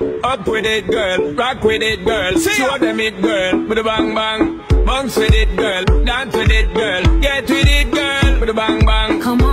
Up with it, girl. Rock with it, girl. Show them it, girl. With a bang bang. Bounce with it, girl. Dance with it, girl. Get with it, girl. With a bang bang. Come on.